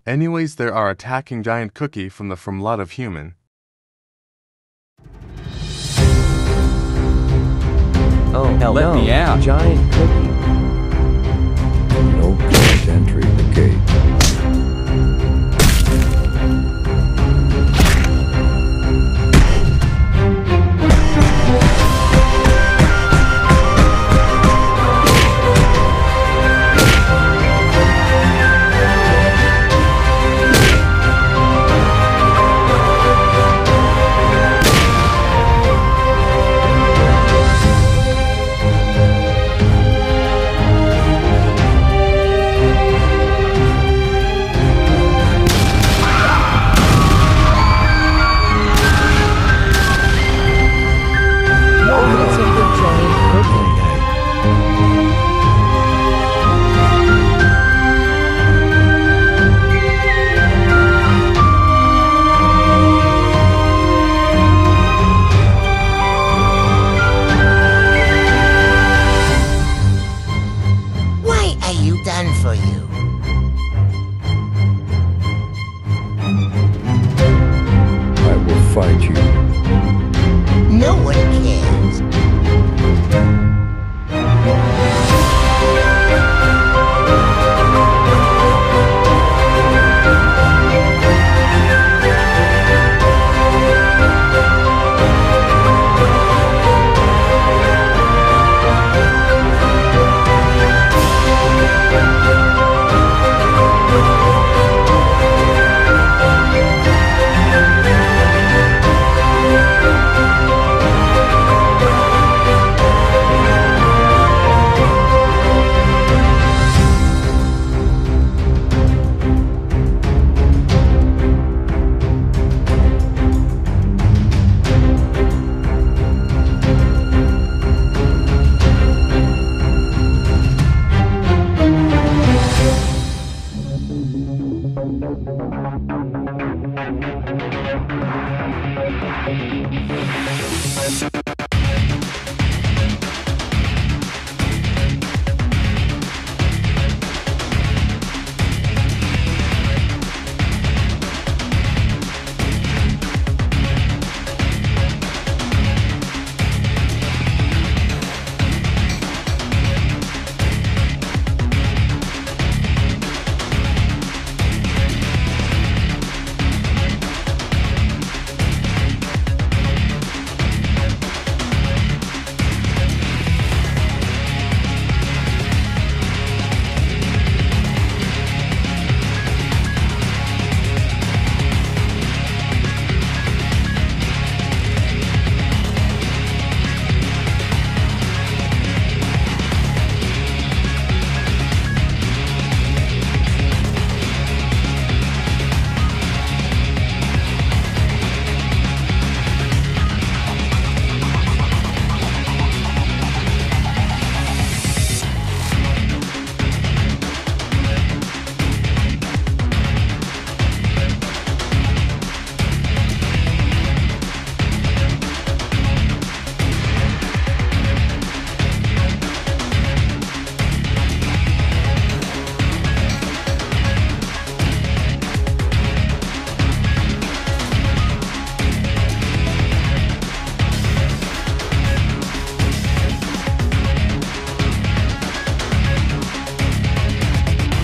Anyways, there are attacking giant cookie from lot of human. Oh, hell Let no. me out. Giant cookie. No can't entry the gate. It's a good giant cookie. Why are you done for you? I will fight you. No one cares.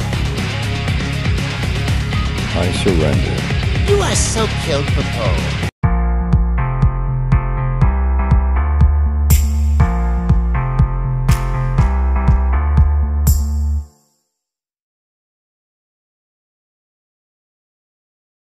I surrender. You are so killed, Popo.